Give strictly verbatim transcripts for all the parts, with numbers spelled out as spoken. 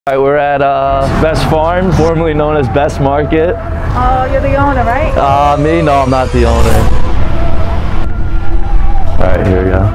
All right, we're at uh, Best Farms, formerly known as Best Market. Oh, you're the owner, right? Uh, me? No, I'm not the owner. All right, here we go.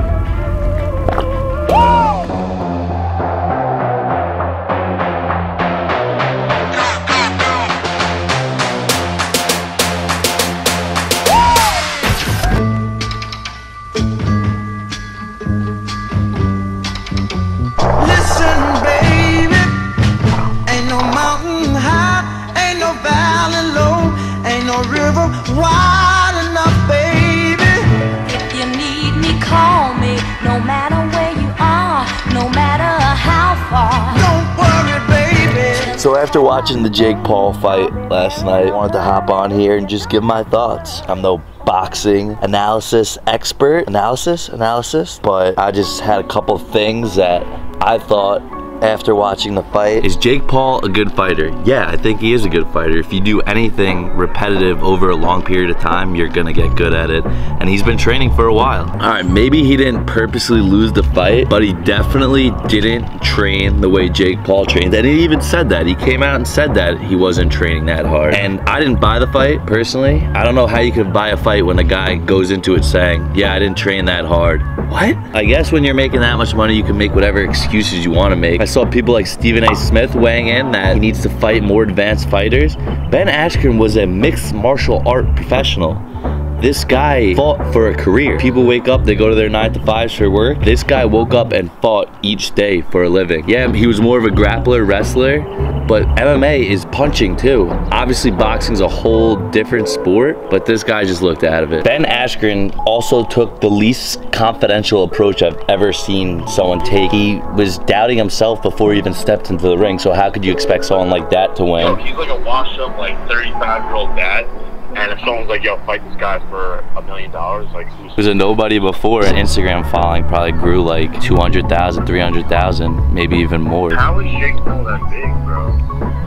Wide enough, baby. If you need me, call me. No matter where you are, no matter how far. Don't worry, baby. So after watching the Jake Paul fight last night, I wanted to hop on here and just give my thoughts. I'm no boxing analysis expert, analysis, analysis, but I just had a couple things that I thought after watching the fight. Is Jake Paul a good fighter? Yeah, I think he is a good fighter. If you do anything repetitive over a long period of time, you're gonna get good at it. And he's been training for a while. All right, maybe he didn't purposely lose the fight, but he definitely didn't train the way Jake Paul trained. And he even said that. He came out and said that he wasn't training that hard. And I didn't buy the fight, personally. I don't know how you could buy a fight when a guy goes into it saying, yeah, I didn't train that hard. What? I guess when you're making that much money, you can make whatever excuses you want to make. I saw people like Stephen A. Smith weighing in that he needs to fight more advanced fighters. Ben Askren was a mixed martial art professional. This guy fought for a career. People wake up, they go to their nine to fives for work. This guy woke up and fought each day for a living. Yeah, he was more of a grappler, wrestler, but M M A is punching too. Obviously boxing's a whole different sport, but this guy just looked out of it. Ben Askren also took the least confidential approach I've ever seen someone take. He was doubting himself before he even stepped into the ring, so how could you expect someone like that to win? Yo, he's like a washed up like thirty-five year old dad. And if someone's like, yo, fight this guy for a million dollars, like who's... He was a nobody before, and Instagram following probably grew like two hundred thousand, three hundred thousand, maybe even more. How is Jake Paul that big, bro?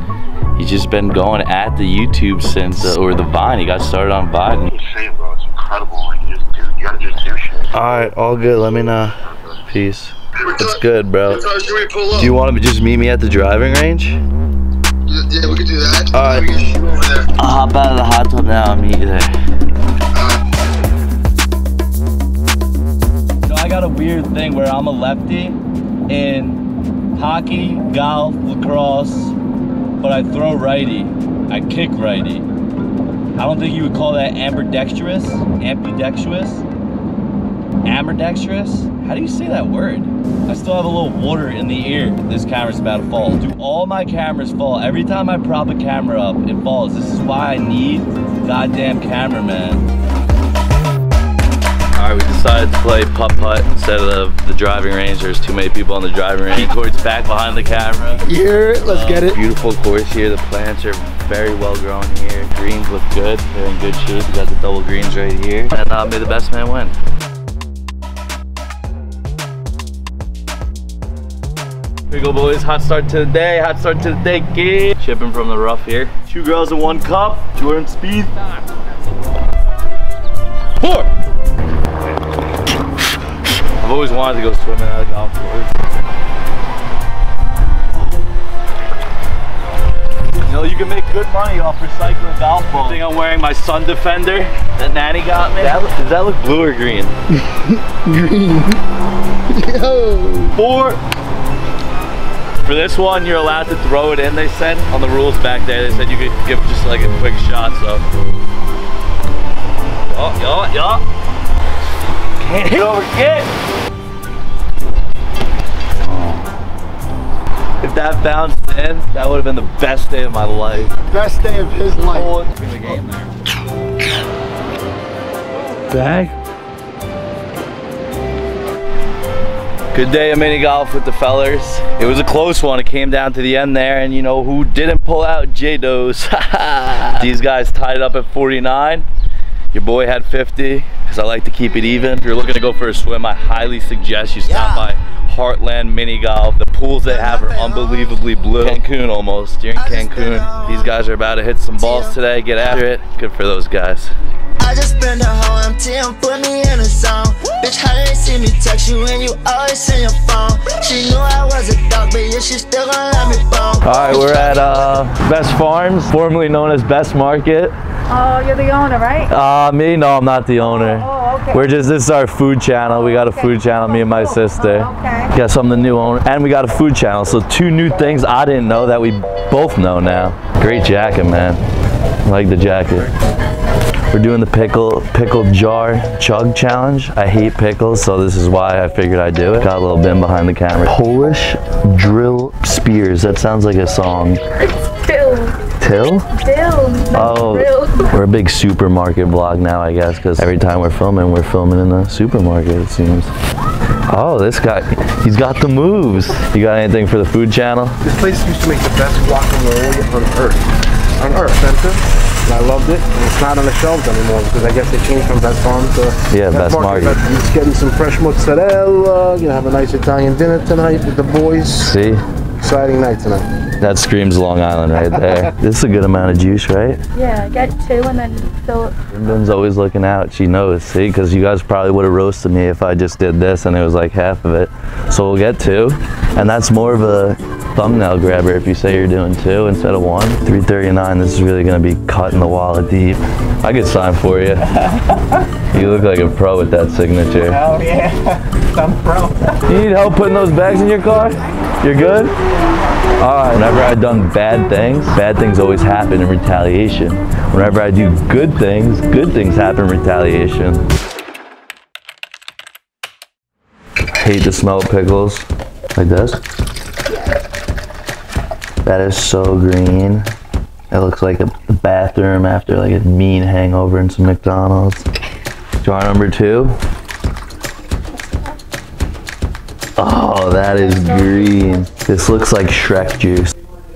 He's just been going at the YouTube since, uh, or the Vine. He got started on Vine. What are you saying, bro? It's incredible. Like, you just do, you gotta just do shit. All right, all good. Let me know. Peace. It's good, bro. What time should we pull up? Do you want to just meet me at the driving range? Yeah, we could do that. All right. We can shoot over there. I'll hop out of the hot tub now and meet you there. So I got a weird thing where I'm a lefty in hockey, golf, lacrosse, but I throw righty. I kick righty. I don't think you would call that ambidextrous, ambidextrous, ambidextrous. How do you say that word? I still have a little water in the ear. This camera's about to fall. Do all my cameras fall? Every time I prop a camera up, it falls. This is why I need goddamn cameraman. All right, we decided to play putt-putt instead of the driving range. There's too many people on the driving range. Court's back behind the camera. Here, let's uh, get it. Beautiful course here. The plants are very well grown here. Greens look good. They're in good shape. We got the double greens right here. And uh, may the best man win. Here we go, boys. Hot start to the day. Hot start to the day, kid. Shipping from the rough here. Two girls in one cup. Jordan Speed. Four. I've always wanted to go swimming at a golf course. You know, you can make good money off recycling golf balls. I think I'm wearing my Sun Defender that Nanny got me. That, does that look blue or green? Green. Yo. Four. For this one, you're allowed to throw it in, they said. On the rules back there, they said you could give just like a quick shot, so. Oh, yo, yo. Can't hit over, kid. If that bounced in, that would have been the best day of my life. Best day of his life. Oh, in the game there. Bag. Good day of mini golf with the fellers. It was a close one. It came down to the end there, and you know who didn't pull out? J-Dos. These guys tied it up at forty-nine. Your boy had fifty, because I like to keep it even. If you're looking to go for a swim, I highly suggest you stop by Heartland Mini Golf. The pools they have are unbelievably blue. Cancun almost. You're in Cancun. These guys are about to hit some balls today. Get after it. Good for those guys. I just spend a whole M T and put me in a song. Bitch, how they see me text you and you always in your phone? She knew I was a dog, but yeah, she still gonna let me bone. Alright, we're at uh, Best Farms, formerly known as Best Market. Oh, you're the owner, right? Uh, me? No, I'm not the owner. Oh, okay. We're just, this is our food channel. We got a food channel, me and my sister. Oh, okay. Guess I'm the new owner. And we got a food channel. So two new things I didn't know that we both know now. Great jacket, man. I like the jacket. We're doing the pickle pickle jar chug challenge. I hate pickles, so this is why I figured I'd do it. Got a little bin behind the camera. Polish drill spears. That sounds like a song. It's Till. Till? Till. Oh, we're a big supermarket vlog now, I guess, because every time we're filming, we're filming in the supermarket, it seems. Oh, this guy, he's got the moves. You got anything for the food channel? This place used to make the best guacamole on earth. On earth, center. And I loved it. And it's not on the shelves anymore because I guess they changed from Best Farm to Yeah, Best Market. But you're just getting some fresh mozzarella. You're gonna have a nice Italian dinner tonight with the boys. See? Exciting night tonight. That screams Long Island right there. This is a good amount of juice, right? Yeah, get two and then fill it. Ben's always looking out. She knows, see? Because you guys probably would have roasted me if I just did this and it was like half of it. So we'll get two. And that's more of a thumbnail grabber if you say you're doing two instead of one. three thirty-nine, this is really going to be cutting the wallet deep. I could sign for you. You look like a pro with that signature. Oh yeah, I'm pro. You need help putting those bags in your car? You're good? Alright, whenever I've done bad things, bad things always happen in retaliation. Whenever I do good things, good things happen in retaliation. I hate the smell of pickles. Like this. That is so green. It looks like a bathroom after like a mean hangover in some McDonald's. Jar number two. Oh, that is green. This looks like Shrek juice.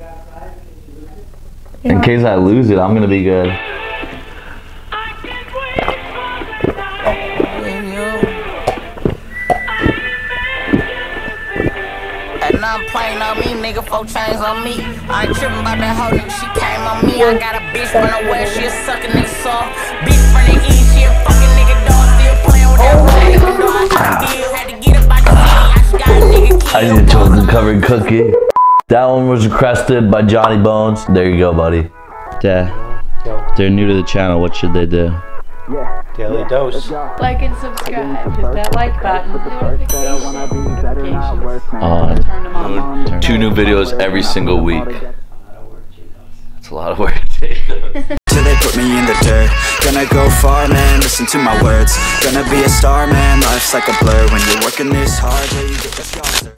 In case I lose it, I'm gonna be good. And I'm playing on me, nigga, four chains on me. I ain't tripping about that hoe, nigga, she came on me. I got a bitch from the west, she a sucking nigga soft. Bitch from the east, she a fucking nigga dog. Still playing with that rag, even though I had to deal. Had to get up out the city, I just got a nigga killed. I need a chocolate covered cookie. That one was requested by Johnny Bones. There you go, buddy. Dad, they're new to the channel. What should they do? Yeah, daily dose. Like and subscribe. Hit that like button. On. Turn them on. Two new videos every single week. That's a lot of work. Till they put me in the dirt. Gonna go far, man, listen to my words. Gonna be a star, man, life's like a blur. When you're working this hard, yeah, you get the scars.